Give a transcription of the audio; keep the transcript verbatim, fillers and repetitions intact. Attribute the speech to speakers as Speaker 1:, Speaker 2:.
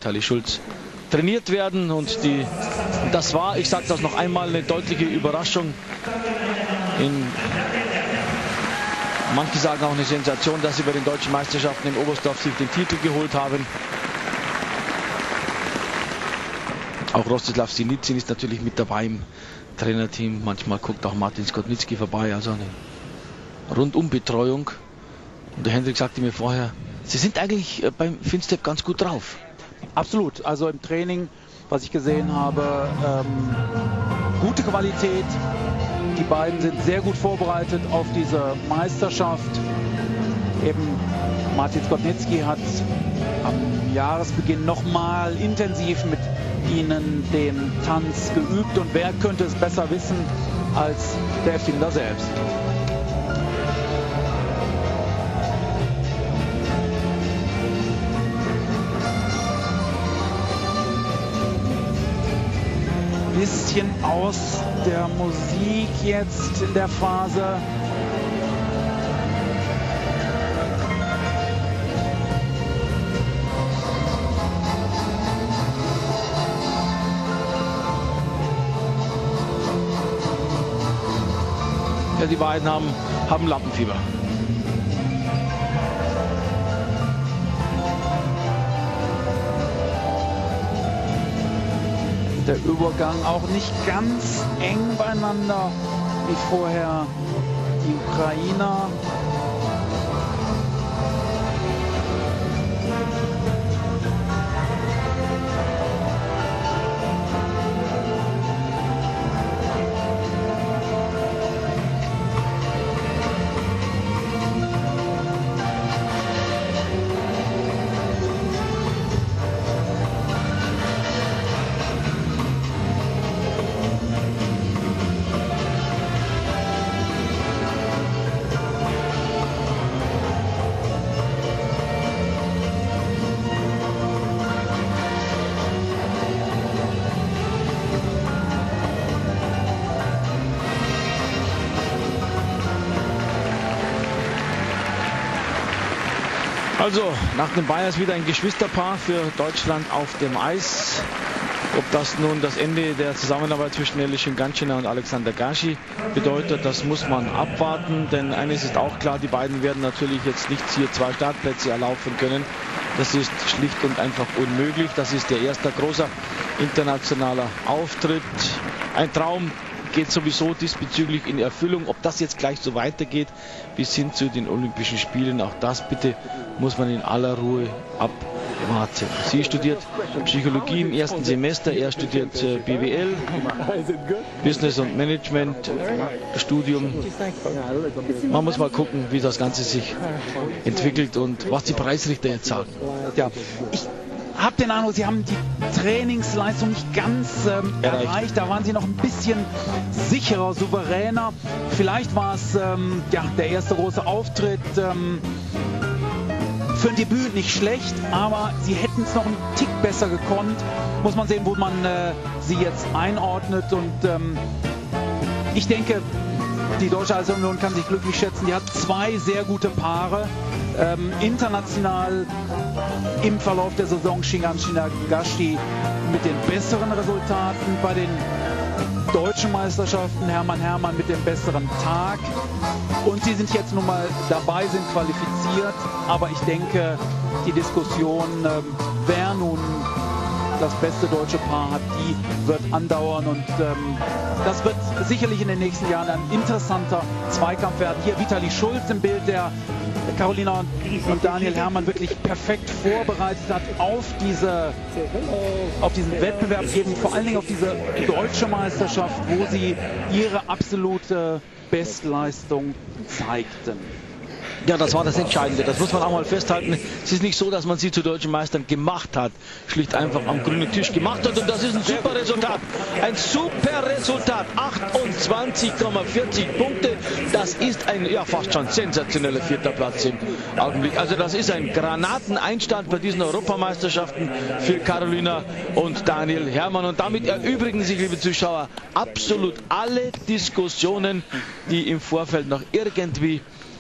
Speaker 1: Vitali Schulz trainiert werden, und die, das war, ich sage das noch einmal, eine deutliche Überraschung. In, manche sagen auch eine Sensation, dass sie bei den deutschen Meisterschaften in Oberstdorf sich den Titel geholt haben. Auch Rostislav Sinizin ist natürlich mit dabei im Trainerteam. Manchmal guckt auch Martin Skotnicki vorbei, also eine Rundumbetreuung. Und der Hendrik sagte mir vorher, sie sind eigentlich beim Finstep ganz gut drauf.
Speaker 2: Absolut, also im Training, was ich gesehen habe, ähm, gute Qualität. Die beiden sind sehr gut vorbereitet auf diese Meisterschaft. Eben Martin Skotnicki hat am Jahresbeginn nochmal intensiv mit ihnen den Tanz geübt, und wer könnte es besser wissen als der Erfinder selbst. Bisschen aus der Musik jetzt in der Phase.
Speaker 1: Ja, die beiden haben, haben Lampenfieber.
Speaker 2: Der Übergang auch nicht ganz eng beieinander wie vorher die Ukrainer.
Speaker 1: Also, nach dem Bayers wieder ein Geschwisterpaar für Deutschland auf dem Eis. Ob das nun das Ende der Zusammenarbeit zwischen Elishin Ganchina und Alexander Gashi bedeutet, das muss man abwarten. Denn eines ist auch klar, die beiden werden natürlich jetzt nicht hier zwei Startplätze erlaufen können. Das ist schlicht und einfach unmöglich. Das ist der erste großer internationaler Auftritt. Ein Traum geht sowieso diesbezüglich in Erfüllung. Ob das jetzt gleich so weitergeht bis hin zu den Olympischen Spielen, auch das bitte muss man in aller Ruhe abwarten. Sie studiert Psychologie im ersten Semester, er studiert äh, B W L, Business und Management Studium. Man muss mal gucken, wie das Ganze sich entwickelt und was die Preisrichter jetzt sagen.
Speaker 2: Ja, ich habe den Eindruck, sie haben die Trainingsleistung nicht ganz ähm, erreicht. erreicht. Da waren sie noch ein bisschen sicherer, souveräner. Vielleicht war es ähm, ja, der erste große Auftritt. Ähm, für ein Debüt nicht schlecht, aber sie hätten es noch einen Tick besser gekonnt. Muss man sehen, wo man äh, sie jetzt einordnet. Und ähm, ich denke, die Deutsche Eishockey-Union kann sich glücklich schätzen. Die hat zwei sehr gute Paare. Ähm, international im Verlauf der Saison Shingan Shinagashi mit den besseren Resultaten, bei den deutschen Meisterschaften Hermann Hermann mit dem besseren Tag, und sie sind jetzt nun mal dabei, sind qualifiziert, aber ich denke, die Diskussion, ähm, wer nun das beste deutsche Paar hat, die wird andauern, und ähm, das wird sicherlich in den nächsten Jahren ein interessanter Zweikampf werden. Hier Vitali Schulz im Bild, der Carolina und Daniel Hermann wirklich perfekt vorbereitet hat auf, diese, auf diesen Wettbewerb, eben vor allen Dingen auf diese deutsche Meisterschaft, wo sie ihre absolute Bestleistung zeigten.
Speaker 1: Ja, das war das Entscheidende. Das muss man auch mal festhalten. Es ist nicht so, dass man sie zu deutschen Meistern gemacht hat. Schlicht einfach am grünen Tisch gemacht hat. Und das ist ein super Resultat. Ein super Resultat. achtundzwanzig Komma vierzig Punkte. Das ist ein ja fast schon sensationeller vierter Platz im Augenblick. Also das ist ein Granateneinstand bei diesen Europameisterschaften für Carolina und Daniel Hermann. Und damit erübrigen sich, liebe Zuschauer, absolut alle Diskussionen, die im Vorfeld noch irgendwie